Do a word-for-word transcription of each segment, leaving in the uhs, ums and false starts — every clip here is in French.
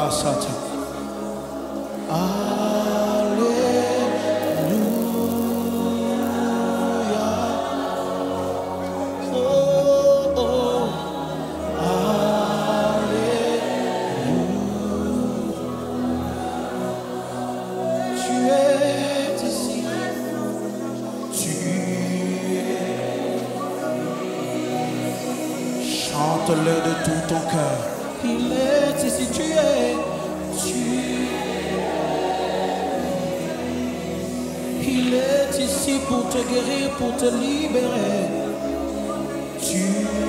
Sata. Chante-le de tout ton cœur. Il est ici, tu es, tu Il est ici pour te guérir, pour te libérer. Tu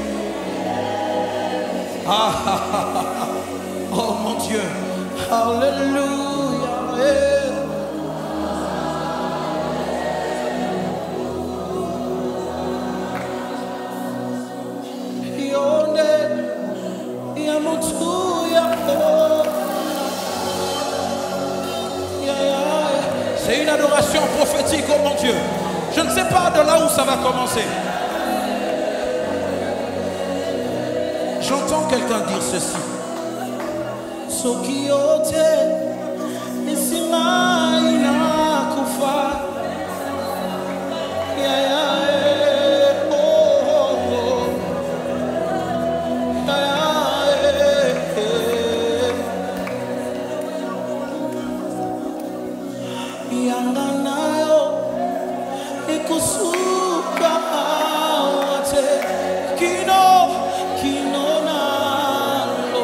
Ah, ah, ah, ah, ah. Oh mon Dieu. Alléluia. Eh. C'est une adoration prophétique, oh mon Dieu. Je ne sais pas de là où ça va commencer. J'entends quelqu'un dire ceci. Sokiote Isima inakufa. Yeah, yeah, eh, oh, oh, oh. Yeah, yeah, eh, eh. Yanga nayo ikusuka awate kino kino nalo.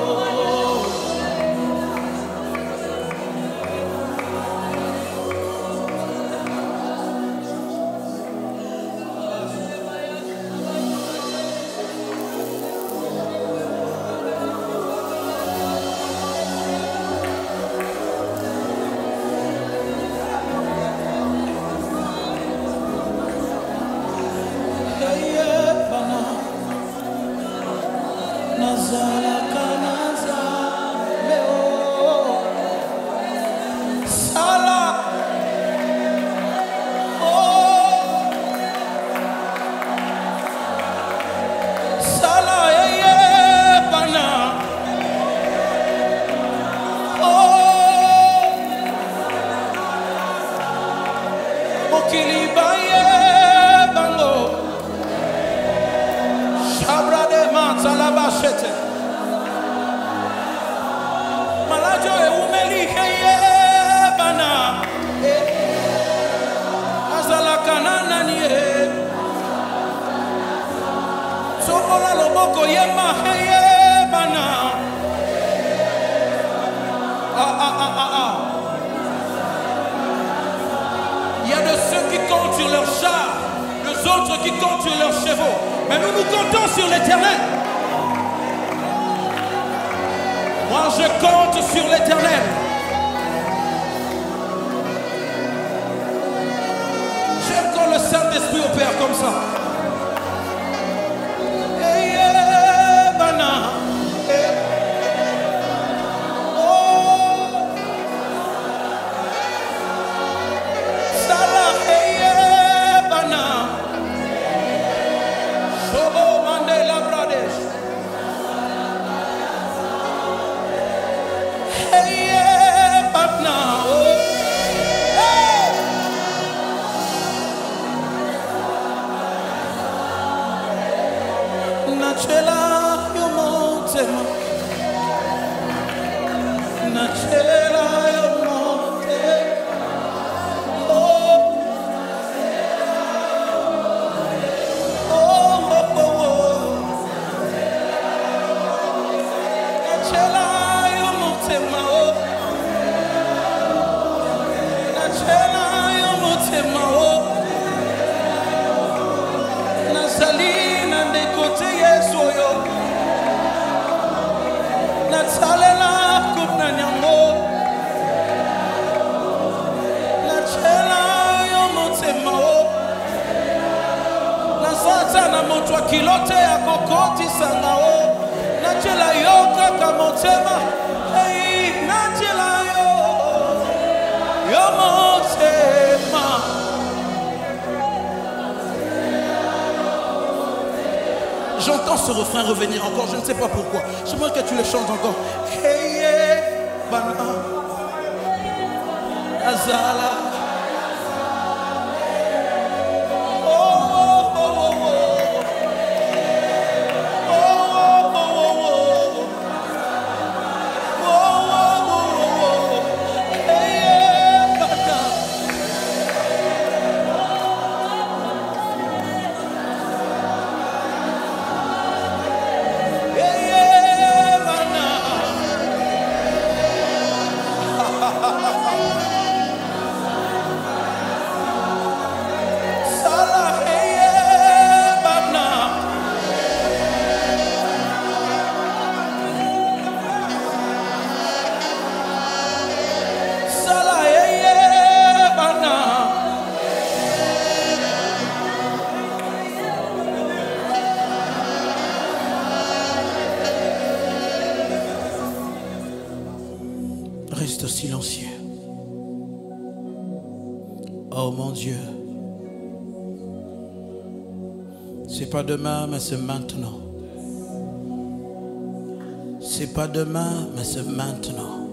Nazala kanaza leo sala oh sala eye bana oh mokili baye bango shabra de matsala bashete malajo e umeli heye bana azala kanana ni e sokola loboko yema heye bana ah ah ah ah ah. Il y a de ceux qui comptent sur leurs chars, les autres qui comptent sur leurs chevaux, mais nous nous comptons sur l'Éternel. Moi je compte sur l'Éternel. J'aime quand le Saint-Esprit opère comme ça. Hey, yeah, bana. Hey. Oh. Sala, hey, yeah, bana. Shobo Mandela Pradesh. Hey, yeah, bana. Oh. Hey. Nachela yo motema. Nachela yo motema. Oh. Oh, oh, oh, oh. Nachela yo motema. Oh. Nachela yo motema. Oh. Nazali na ndekote Yesu yo. Natsalela kuna nyango. Nachela yo motema. Oh. Nazata na moto wa kilote ya kokoti sangao. Nachela yo kaka motema. Hey, nachela yo. Yo motema. J'entends ce refrain revenir encore, je ne sais pas pourquoi. J'aimerais que tu le chantes encore. Hey, yeah, bana azala. Reste silencieux. Oh mon Dieu. C'est pas demain, mais c'est maintenant. C'est pas demain, mais c'est maintenant.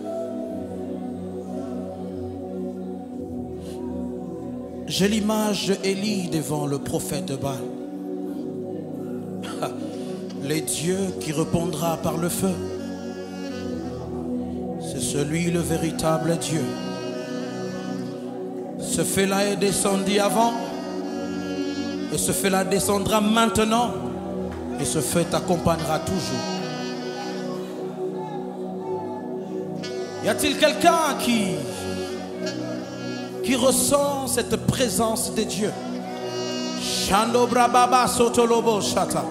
J'ai l'image d'Élie devant le prophète de Baal. Les dieux qui répondra par le feu. C'est celui le véritable Dieu. Ce fait-là est descendu avant. Et ce fait-là descendra maintenant. Et ce fait t'accompagnera toujours. Y a-t-il quelqu'un qui, qui ressent cette présence de Dieu? Shando brababa sotolobo shata.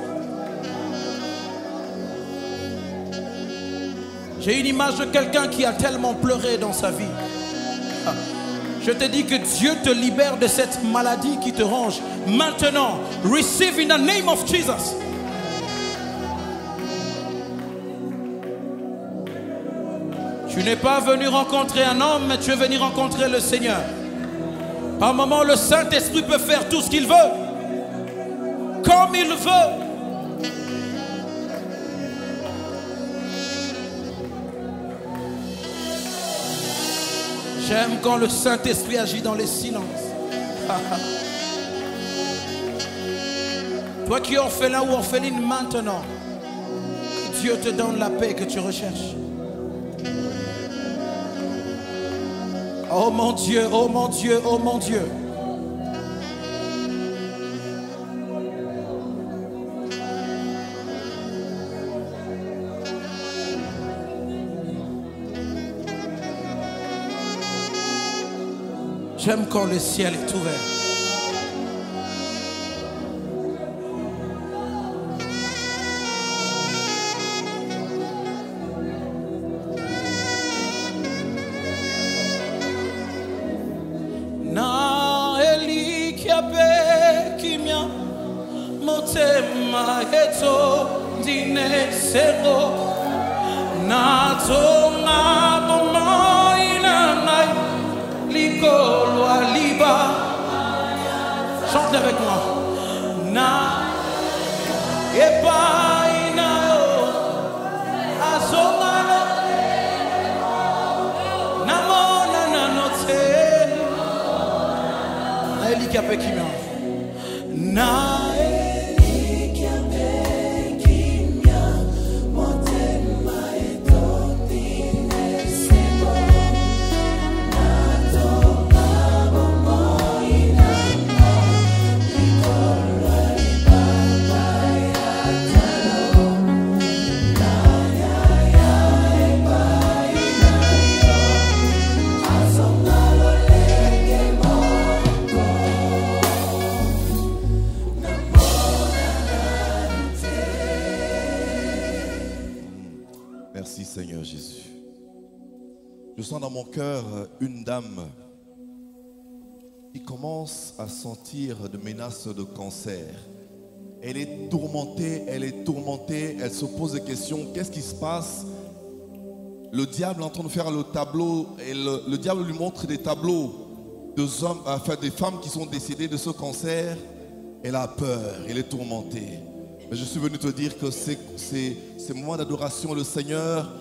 J'ai une image de quelqu'un qui a tellement pleuré dans sa vie. Je te dis que Dieu te libère de cette maladie qui te ronge. Maintenant, receive in the name of Jesus. Tu n'es pas venu rencontrer un homme, mais tu es venu rencontrer le Seigneur. Par moment, le Saint-Esprit peut faire tout ce qu'il veut, comme il veut. J'aime quand le Saint-Esprit agit dans les silences. Toi qui es orphelin ou orpheline maintenant, que Dieu te donne la paix que tu recherches. Oh mon Dieu, oh mon Dieu, oh mon Dieu. J'aime quand le ciel est ouvert. Na eli kiabe kimya motema eto dine sero na tonga bomo inangai likolo aliba. Chante avec moi. Na eba inao azongano namona nanote na eli kiabe kimya na Merci Seigneur Jésus. Je sens dans mon cœur une dame qui commence à sentir de menaces de cancer. Elle est tourmentée, elle est tourmentée, elle se pose des questions. Qu'est-ce qui se passe? Le diable est en train de faire le tableau et le, le diable lui montre des tableaux de hommes, enfin des femmes qui sont décédées de ce cancer. Elle a peur, elle est tourmentée. Mais je suis venu te dire que ces moments d'adoration, le Seigneur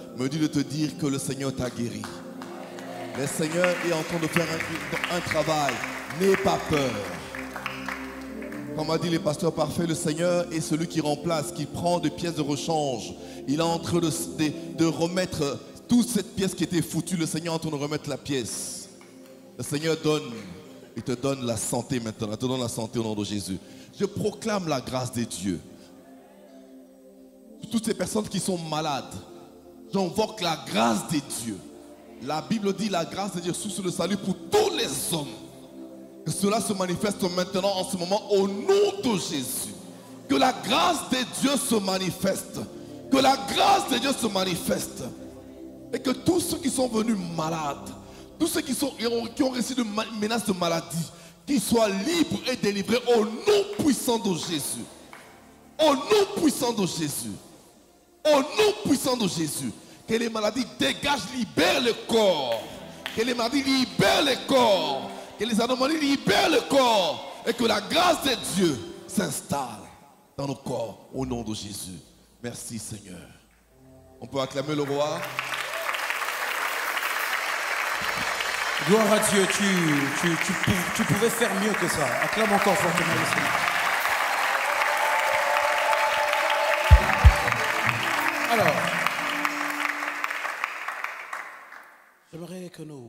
me dit de te dire que le Seigneur t'a guéri. Le Seigneur est en train de faire un, un travail. N'aie pas peur. Comme a dit le pasteur parfait, le Seigneur est celui qui remplace, qui prend des pièces de rechange. Il est en train de, de, de remettre toute cette pièce qui était foutue. Le Seigneur est en train de remettre la pièce. Le Seigneur donne, il te donne la santé maintenant. Il te donne la santé au nom de Jésus. Je proclame la grâce de Dieu. Pour toutes ces personnes qui sont malades, j'invoque la grâce de Dieu. La Bible dit la grâce de Dieu source de salut pour tous les hommes. Que cela se manifeste maintenant en ce moment au nom de Jésus. Que la grâce de Dieu se manifeste. Que la grâce de Dieu se manifeste. Et que tous ceux qui sont venus malades, tous ceux qui, sont, qui ont reçu de menaces de maladie, qu'ils soient libres et délivrés au nom puissant de Jésus. Au nom puissant de Jésus. Au nom puissant de Jésus. Que les maladies dégagent, libèrent le corps. Que les maladies libèrent le corps. Que les anomalies libèrent le corps. Et que la grâce de Dieu s'installe dans nos corps au nom de Jésus. Merci Seigneur. On peut acclamer le roi. Gloire à Dieu, tu, tu, tu, tu pouvais faire mieux que ça. Acclame encore fortement le Seigneur. Alors, j'aimerais que nous